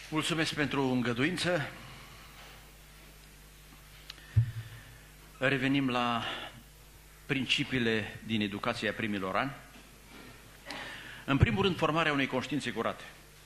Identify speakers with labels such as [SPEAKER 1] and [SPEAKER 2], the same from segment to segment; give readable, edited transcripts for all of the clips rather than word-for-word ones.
[SPEAKER 1] Mulțumesc pentru îngăduință. Revenim la principiile din educația primilor ani. În primul rând, formarea unei conștiințe curate.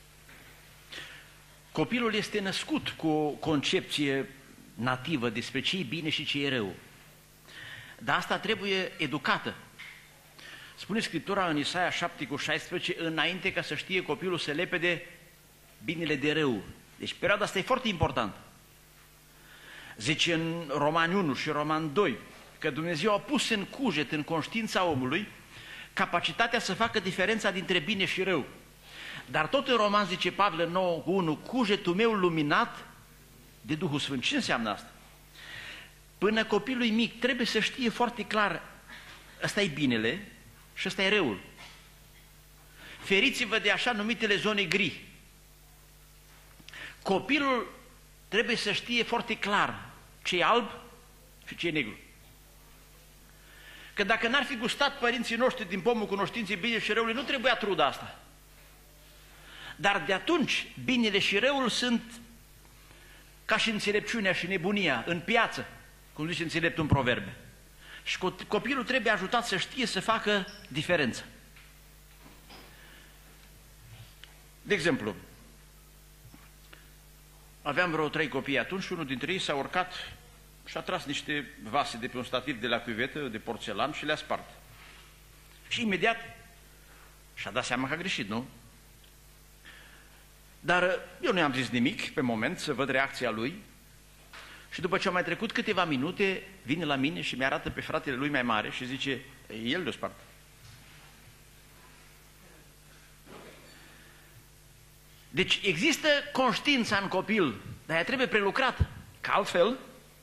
[SPEAKER 1] Copilul este născut cu o concepție nativă despre ce e bine și ce e rău. Dar asta trebuie educată. Spune Scriptura în Isaia 7:16, înainte ca să știe copilul să lepede binele de rău. Deci perioada asta e foarte importantă. Zice în Romani 1 și Romani 2 că Dumnezeu a pus în cuget, în conștiința omului, capacitatea să facă diferența dintre bine și rău. Dar tot în Roman zice Pavel 9:1, cugetul meu luminat de Duhul Sfânt. Ce înseamnă asta? Până copilul mic trebuie să știe foarte clar, ăsta e binele și ăsta e răul. Feriți-vă de așa numitele zone gri. Copilul trebuie să știe foarte clar ce e alb și ce e negru. Că dacă n-ar fi gustat părinții noștri din pomul cunoștinței bine și răului, nu trebuia truda asta. Dar de atunci, binele și răul sunt ca și înțelepciunea și nebunia în piață, cum zice înțeleptul în proverbe. Și copilul trebuie ajutat să știe să facă diferență. De exemplu, aveam vreo 3 copii atunci și unul dintre ei s-a urcat și a tras niște vase de pe un stativ de la cuvetă, de porțelan și le-a spart. Și imediat și-a dat seama că a greșit, nu? Dar eu nu i-am zis nimic pe moment, să văd reacția lui. Și după ce au mai trecut câteva minute, vine la mine și mi-arată pe fratele lui mai mare și zice, el le-a spart. Deci există conștiința în copil, dar ea trebuie prelucrată, că altfel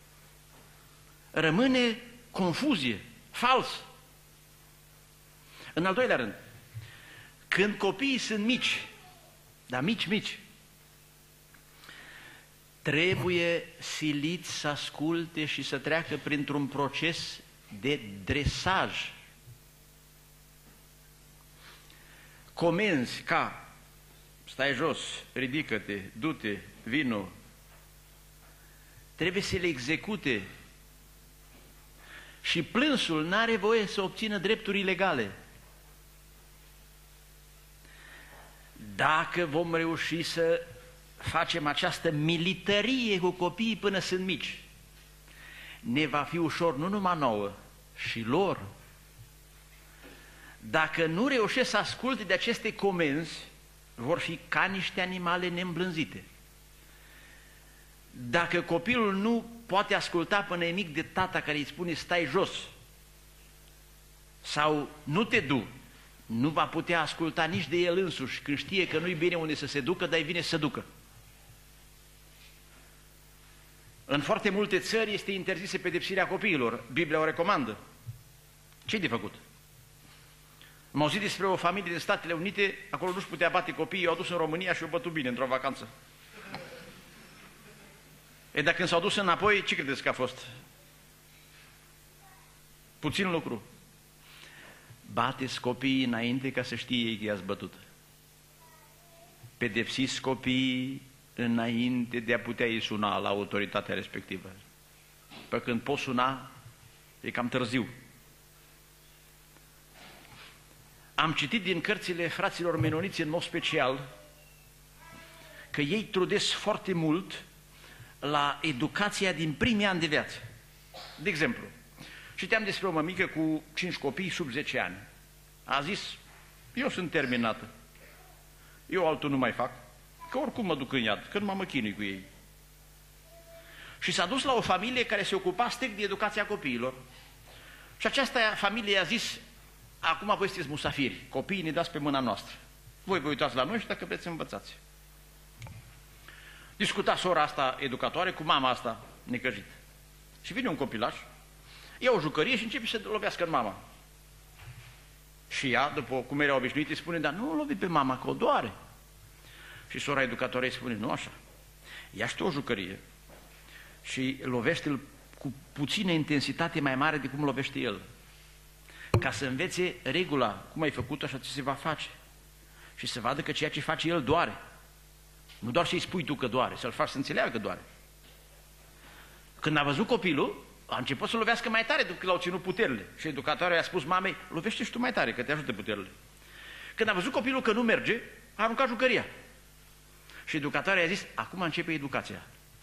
[SPEAKER 1] rămâne confuzie, fals. În al doilea rând, când copiii sunt mici, dar mici, trebuie siliți să asculte și să treacă printr-un proces de dresaj. Comenzi ca stai jos, ridică-te, du-te, vino. Trebuie să le execute. Și plânsul n-are voie să obțină drepturi ilegale. Dacă vom reuși să facem această militarie cu copiii până sunt mici, ne va fi ușor nu numai nouă, și lor. Dacă nu reușesc să asculte de aceste comenzi, vor fi ca niște animale neîmblânzite. Dacă copilul nu poate asculta până e mic de tata care îi spune stai jos sau nu te du, nu va putea asculta nici de el însuși când știe că nu-i bine unde să se ducă, dar e bine să se ducă. În foarte multe țări este interzisă pedepsirea copiilor. Biblia o recomandă. Ce-i de făcut? Am auzit despre o familie din Statele Unite, acolo nu-și putea bate copiii, i-au dus în România și i-au bătut bine într-o vacanță. E, dacă când s-au dus înapoi, ce credeți că a fost? Puțin lucru. Bateți copiii înainte ca să știe ei că i-ați bătut. Pedepsiți copiii înainte de a putea îi suna la autoritatea respectivă. Pe când poți suna, e cam târziu. Am citit din cărțile fraților menoniți în mod special că ei trudesc foarte mult la educația din primii ani de viață. De exemplu, citeam despre o mămică cu 5 copii sub 10 ani. A zis, eu sunt terminată, eu altul nu mai fac, că oricum mă duc în iad, că nu mă chinui cu ei. Și s-a dus la o familie care se ocupa strict de educația copiilor. Și această familie a zis, acum voi sunteți musafiri, copiii ne dați pe mâna noastră. Voi vă uitați la noi și dacă vreți învățați. Discuta sora asta educatoare cu mama asta necăjită. Și vine un copilaș, ia o jucărie și începe să lovească în mama. Și ea, după cum era obișnuit, îi spune, dar nu o lovi pe mama, că o doare. Și sora educatoare îi spune, nu așa, ia-și tu o jucărie și lovește-l cu puțină intensitate mai mare de cum lovește el. Ca să învețe regula, cum ai făcut, așa ți se va face. Și să vadă că ceea ce face el doare. Nu doar să-i spui tu că doare, să-l faci să înțeleagă că doare. Când a văzut copilul, a început să lovească mai tare decât l-au ținut puterile. Și educatoarea i-a spus mamei, lovește și tu mai tare, că te ajută puterile. Când a văzut copilul că nu merge, a aruncat jucăria. Și educatoarea i-a zis, acum începe educația.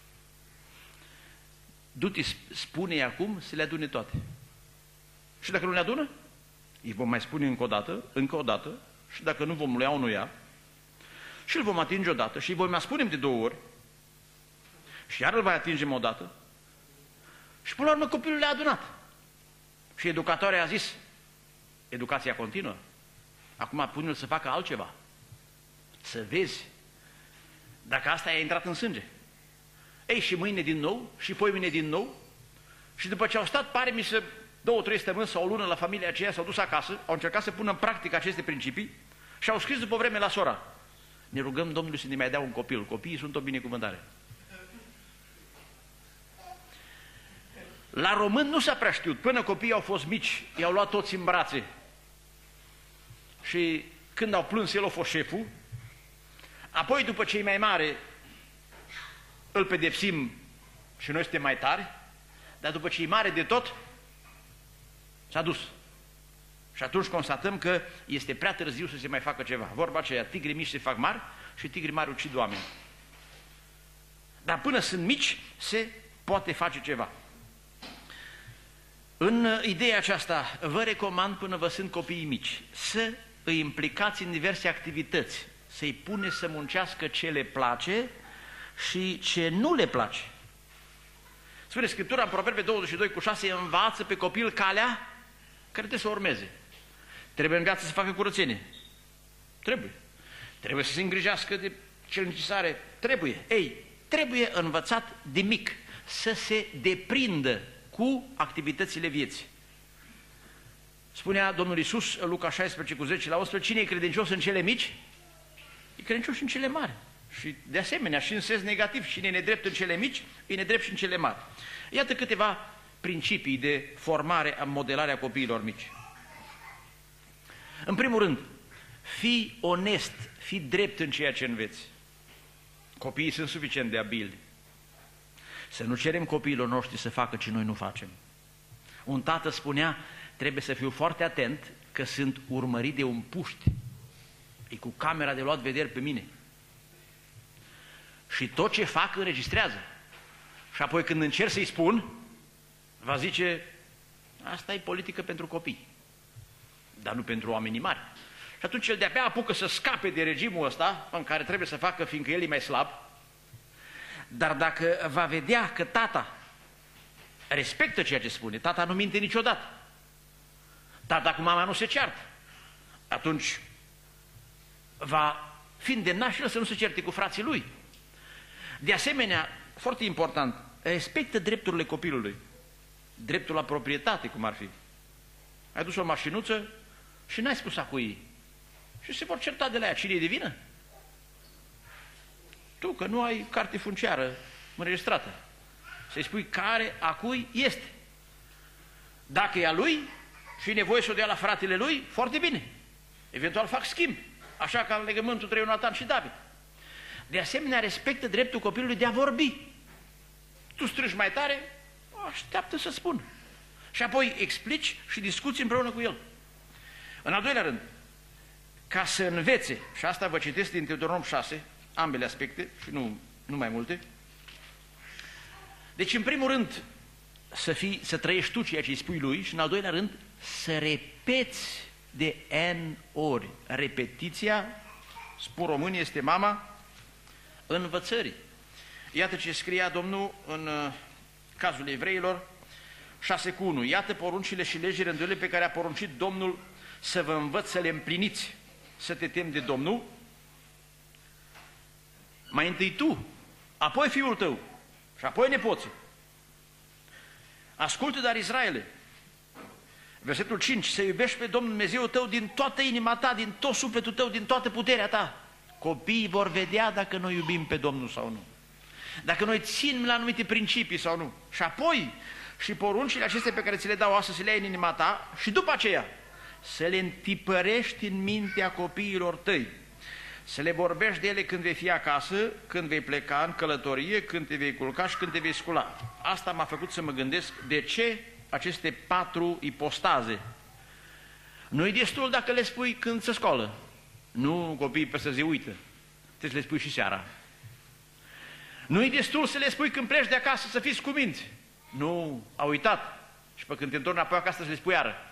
[SPEAKER 1] Du-te, spune-i acum să le adune toate. Și dacă nu le adună, îi vom mai spune încă o dată, și dacă nu vom lua unul ia, și îl vom atinge odată și îi vom mai spune de 2 ori, și iar îl mai atingem odată, și până la urmă copilul le-a adunat. Și educatoarea a zis, educația continuă, acum pune-l să facă altceva, să vezi dacă asta i-a intrat în sânge. Ei, și mâine din nou, și poimâine din nou, și după ce au stat, pare mi se 2-3 săptămâni sau o lună la familia aceea, s-au dus acasă, au încercat să pună în practică aceste principii și au scris după vreme la sora, ne rugăm Domnului să ne mai dea un copil, copiii sunt o binecuvântare. La român nu s-a prea știut, până copiii au fost mici, i-au luat toți în brațe și când au plâns, el a fost șeful, apoi după ce e mai mare, îl pedepsim și noi suntem mai tari, dar după ce e mare de tot, s-a dus. Și atunci constatăm că este prea târziu să se mai facă ceva. Vorba aceea, tigrii mici se fac mari și tigrii mari ucid oameni. Dar până sunt mici, se poate face ceva. În ideea aceasta, vă recomand până vă sunt copiii mici să îi implicați în diverse activități, să-i pune să muncească ce le place și ce nu le place. Spune Scriptura în Proverbe 22:6, învață pe copil calea care trebuie să o urmeze. Trebuie în viață să facă curățenie. Trebuie. Trebuie să se îngrijească de cel necesare. Trebuie. Ei, trebuie învățat de mic să se deprindă cu activitățile vieții. Spunea Domnul Iisus, Luca 16:10-11, cine e credincios în cele mici, e credincios în cele mari. Și de asemenea, și în sens negativ, cine e nedrept în cele mici, e nedrept și în cele mari. Iată câteva principii de formare, a modelare a copiilor mici. În primul rând, fii onest, fii drept în ceea ce înveți. Copiii sunt suficient de abili. Să nu cerem copiilor noștri să facă ce noi nu facem. Un tată spunea, trebuie să fiu foarte atent că sunt urmărit de un puști. E cu camera de luat vederi pe mine. Și tot ce fac înregistrează. Și apoi când încerc să-i spun, va zice, asta e politică pentru copii, dar nu pentru oamenii mari. Și atunci el de-abia apucă să scape de regimul ăsta în care trebuie să facă, fiindcă el e mai slab. Dar dacă va vedea că tata respectă ceea ce spune, tata nu minte niciodată, tata cu mama nu se ceartă, atunci va fi îndemnat și el să nu se certe cu frații lui. De asemenea, foarte important, respectă drepturile copilului. Dreptul la proprietate, cum ar fi. Ai dus o mașinuță și n-ai spus a cui. Și se vor certa de la ea. Cine e de vină? Tu, că nu ai carte funciară înregistrată. Să-i spui care, a cui este. Dacă e a lui și e nevoie să o dea la fratele lui, foarte bine. Eventual fac schimb. Așa ca în legământul între Ionatan și David. De asemenea, respectă dreptul copilului de a vorbi. Tu strigi mai tare, așteaptă să spun. Și apoi explici și discuți împreună cu el. În al doilea rând, ca să învețe, și asta vă citesc din Deuteronom 6, ambele aspecte și nu mai multe. Deci, în primul rând, să trăiești tu ceea ce îi spui lui și, în al doilea rând, să repeți de N ori. Repetiția, spun românii, este mama învățării. Iată ce scria Domnul în cazul evreilor 6:1. Iată poruncile și legile rânduielile pe care a poruncit Domnul să vă învăț să le împliniți, să te temi de Domnul. Mai întâi tu, apoi fiul tău și apoi nepoții. Ascultă, dar Israele, versetul 5, să iubești pe Domnul Dumnezeul tău din toată inima ta, din tot sufletul tău, din toată puterea ta. Copiii vor vedea dacă noi iubim pe Domnul sau nu. Dacă noi ținem la anumite principii sau nu. Și apoi, și poruncile acestea pe care ți le dau astăzi, să le ai în inima ta și după aceea să le întipărești în mintea copiilor tăi. Să le vorbești de ele când vei fi acasă, când vei pleca în călătorie, când te vei culca și când te vei scula. Asta m-a făcut să mă gândesc de ce aceste 4 ipostaze. Nu-i destul dacă le spui când se scoală. Nu, copiii pe să zi uită. Trebuie să le spui și seara. Nu-i destul să le spui când pleci de acasă să fiți cuminți. Nu, a uitat. Și pe când te întorni apoi acasă să le spui iară.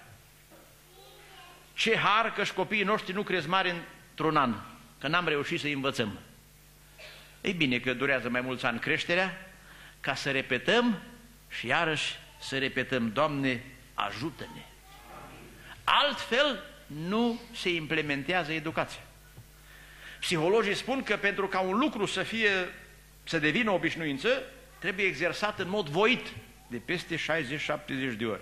[SPEAKER 1] Ce har că și copiii noștri nu cresc mari într-un an, că n-am reușit să-i învățăm. Ei bine că durează mai mulți ani creșterea, ca să repetăm și iarăși să repetăm, Doamne, ajută-ne. Altfel nu se implementează educația. Psihologii spun că pentru ca un lucru să devină obișnuință, trebuie exersat în mod voit de peste 60-70 de ori.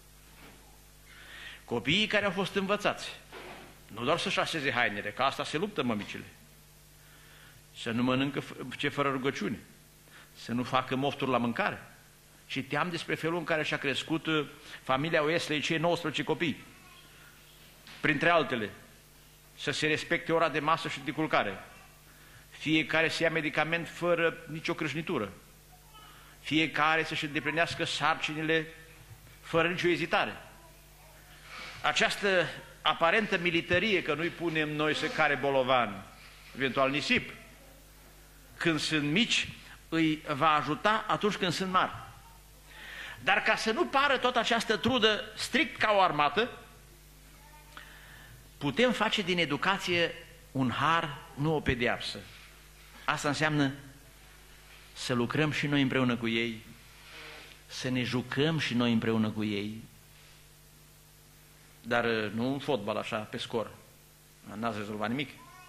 [SPEAKER 1] Copiii care au fost învățați, nu doar să-și așeze hainele, că asta se luptă mămicile, să nu mănâncă ce fără rugăciune, să nu facă mofturi la mâncare. Și team despre felul în care și-a crescut familia Wesley, cei 19 copii. Printre altele, să se respecte ora de masă și de culcare, fiecare să ia medicament fără nicio crâșnitură, fiecare să-și îndeplinească sarcinile fără nicio ezitare. Această aparentă militarie, că nu-i punem noi să care bolovan, eventual nisip, când sunt mici, îi va ajuta atunci când sunt mari. Dar ca să nu pară toată această trudă strict ca o armată, putem face din educație un har, nu o pedeapsă. Asta înseamnă să lucrăm și noi împreună cu ei, să ne jucăm și noi împreună cu ei, dar nu un fotbal așa, pe scor. N-ați rezolvat nimic.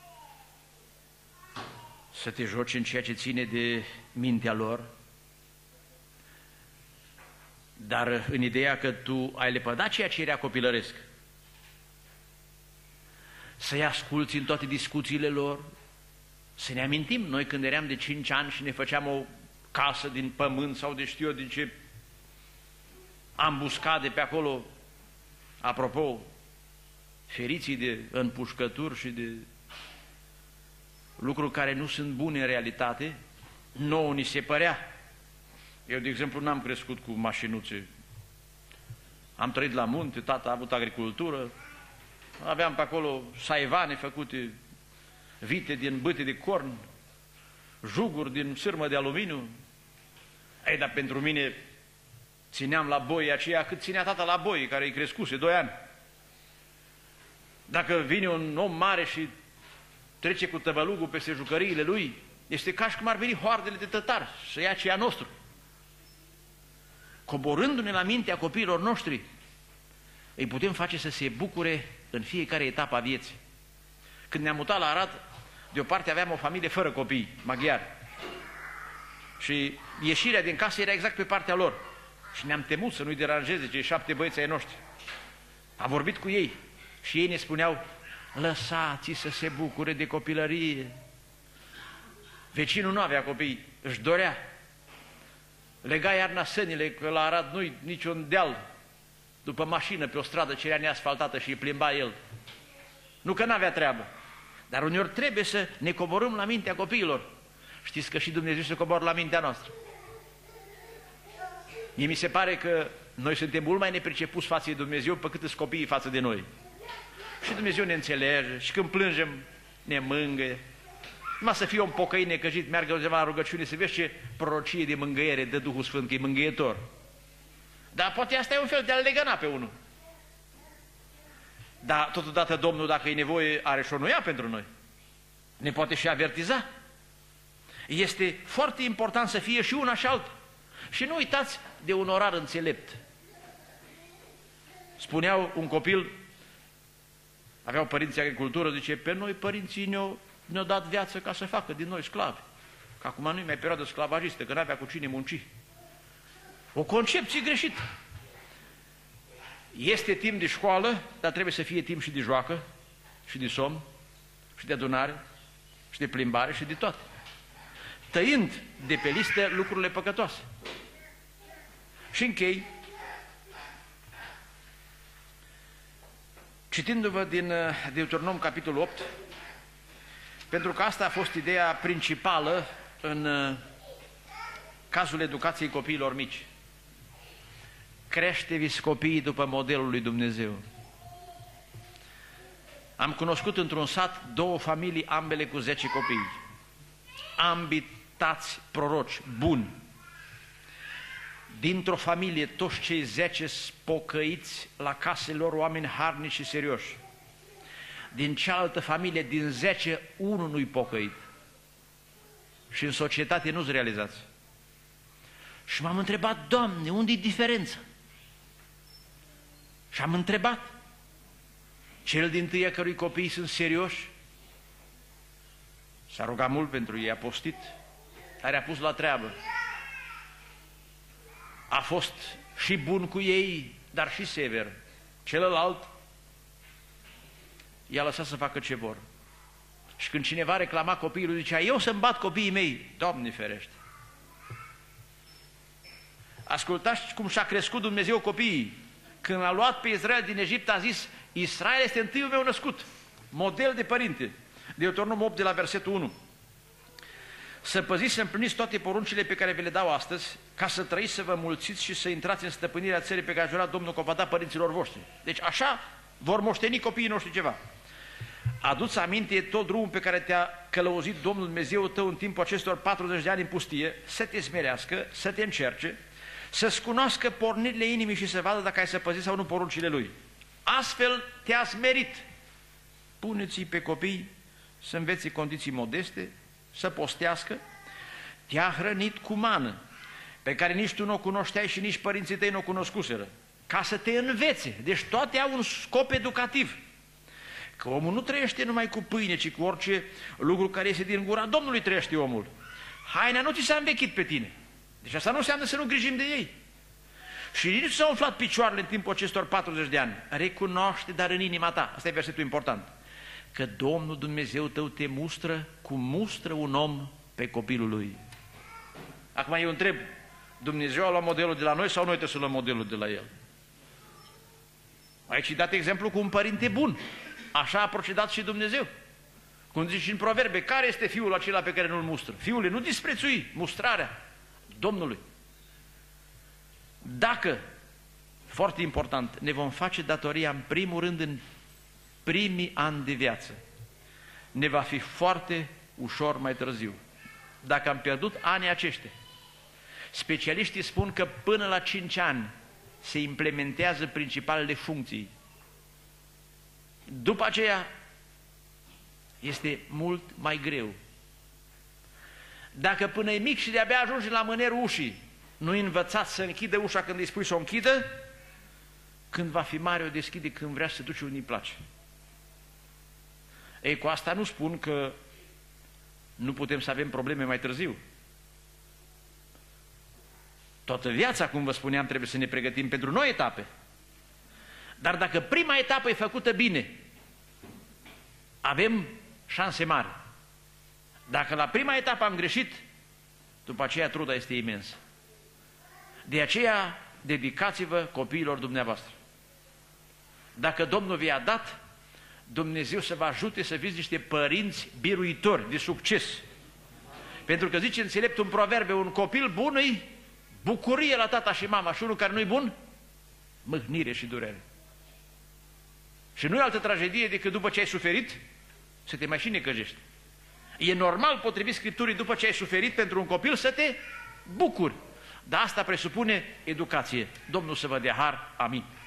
[SPEAKER 1] Să te joci în ceea ce ține de mintea lor, dar în ideea că tu ai lepădat ceea ce era copilăresc. Să-i asculți în toate discuțiile lor, să ne amintim noi când eram de 5 ani și ne făceam o casă din pământ sau de știu eu din ce ambuscade pe acolo. Apropo, feriții de împușcături și de lucruri care nu sunt bune în realitate, nouă ni se părea. Eu, de exemplu, n-am crescut cu mașinuțe. Am trăit la munte, tata a avut agricultură, aveam pe acolo saivane făcute, vite din bâte de corn, juguri din sârmă de aluminiu. Ei, dar pentru mine țineam la boi aceea cât ținea tata la boi, care îi crescuse 2 ani. Dacă vine un om mare și trece cu tăvălugul peste jucăriile lui, este ca și cum ar veni hoardele de tătari să ia ce e a nostru. Coborându-ne la mintea copiilor noștri, îi putem face să se bucure în fiecare etapă a vieții. Când ne-am mutat la Arad, de o parte aveam o familie fără copii, maghiari. Și ieșirea din casă era exact pe partea lor. Și ne-am temut să nu-i deranjeze cei 7 băieți ai noștri. Am vorbit cu ei și ei ne spuneau, lăsați-i să se bucure de copilărie. Vecinul nu avea copii, își dorea. Lega iarna sânile, că la Arad nu-i niciun deal. După mașină, pe o stradă ce era neasfaltată și îi plimba el. Nu că n-avea treabă, dar uneori trebuie să ne coborâm la mintea copiilor. Știți că și Dumnezeu se coboară la mintea noastră. Mie mi se pare că noi suntem mult mai nepricepuți față de Dumnezeu pe cât sunt copiii față de noi. Și Dumnezeu ne înțelege și când plângem ne mângâie. Numai să fie un pocăit necăjit, meargă undeva la rugăciune, să vezi ce prorocie de mângâiere dă Duhul Sfânt, că e mângâietor. Dar poate asta e un fel de a legăna pe unul. Dar totodată Domnul, dacă e nevoie, are și o noia pentru noi. Ne poate și avertiza. Este foarte important să fie și una și alta. Și nu uitați de un orar înțelept. Spuneau un copil, aveau părinții agricultură, zice, pe noi părinții ne-au dat viață ca să facă din noi sclavi. Că acum nu e mai perioadă sclavagistă, că n-avea cu cine munci. O concepție greșită. Este timp de școală, dar trebuie să fie timp și de joacă, și de somn, și de adunare, și de plimbare, și de toate. Tăind de pe listă lucrurile păcătoase. Și închei, citindu-vă din Deuteronom, capitolul 8, pentru că asta a fost ideea principală în cazul educației copiilor mici. Crește-vi copiii după modelul lui Dumnezeu. Am cunoscut într-un sat 2 familii, ambele cu 10 copii. Ambii tați proroci, buni. Dintr-o familie, toți cei 10 spocăiți la casele lor, oameni harnici și serioși. Din cealaltă familie, din 10, unul nu-i pocăit. Și în societate nu-ți realizați. Și m-am întrebat, Doamne, unde-i diferența? Și am întrebat. Cel dintâi a cărui copiii sunt serioși, s-a rugat mult pentru ei, a postit, dar i-a pus la treabă. A fost și bun cu ei, dar și sever. Celălalt i-a lăsat să facă ce vor. Și când cineva reclama copiii lui, zicea, eu să-mi bat copiii mei, Doamne ferește. Ascultați cum și-a crescut Dumnezeu copiii. Când a luat pe Israel din Egipt, a zis, Israel este întâiul meu născut, model de părinte. Deuteronom 8 de la versetul 1. Să păziți, să împliniți toate poruncile pe care vi le dau astăzi, ca să trăiți, să vă mulțiți și să intrați în stăpânirea țării pe care a jurat Domnul că o va da părinților voștri. Deci așa vor moșteni copiii noștri ceva. Adu-ți aminte tot drumul pe care te-a călăuzit Domnul Dumnezeu tău în timpul acestor 40 de ani în pustie, să te smerească, să te încerce, să-ți cunoască pornirile inimii și să vadă dacă ai să păzi sau nu poruncile Lui. Astfel te-a smerit. Puneți-i pe copii să învețe condiții modeste, să postească, te-a hrănit cu mană, pe care nici tu nu o cunoșteai și nici părinții tăi nu o cunoscuseră, ca să te învețe. Deci toate au un scop educativ. Că omul nu trăiește numai cu pâine, ci cu orice lucru care iese din gura Domnului trăiește omul. Haina nu ți s-a învechit pe tine. Deci asta nu înseamnă să nu grijim de ei. Și nici nu s-au umflat picioarele în timpul acestor 40 de ani. Recunoaște, dar în inima ta. Asta e versetul important. Că Domnul Dumnezeu tău te mustră cum mustră un om pe copilul lui. Acum eu întreb, Dumnezeu a luat modelul de la noi sau noi trebuie să luăm modelul de la El? Aici dat exemplu cu un părinte bun. Așa a procedat și Dumnezeu. Cum zice și în Proverbe, care este fiul acela pe care nu-l mustră? Fiule, nu disprețui mustrarea Domnului. Dacă, foarte important, ne vom face datoria în primul rând în primii ani de viață, ne va fi foarte ușor mai târziu. Dacă am pierdut anii aceștia, specialiștii spun că până la 5 ani se implementează principalele funcții. După aceea este mult mai greu. Dacă până e mic și de-abia ajunge la mânerul ușii, nu-i învățați să închidă ușa când îi spui să o închidă, când va fi mare o deschide când vrea să se duce unde îi place. Ei, cu asta nu spun că nu putem să avem probleme mai târziu. Toată viața, cum vă spuneam, trebuie să ne pregătim pentru noi etape. Dar dacă prima etapă e făcută bine, avem șanse mari. Dacă la prima etapă am greșit, după aceea truda este imensă. De aceea, dedicați-vă copiilor dumneavoastră. Dacă Domnul vi-a dat, Dumnezeu să vă ajute să fiți niște părinți biruitori, de succes. Pentru că zice înțeleptul în Proverbe, un copil bun îi bucurie la tata și mama și unul care nu-i bun, mâhnire și durere. Și nu e altă tragedie decât după ce ai suferit, să te mai și necăjești. E normal, potrivit Scripturii, după ce ai suferit pentru un copil, să te bucuri. Dar asta presupune educație. Domnul să vă dea har. Amin.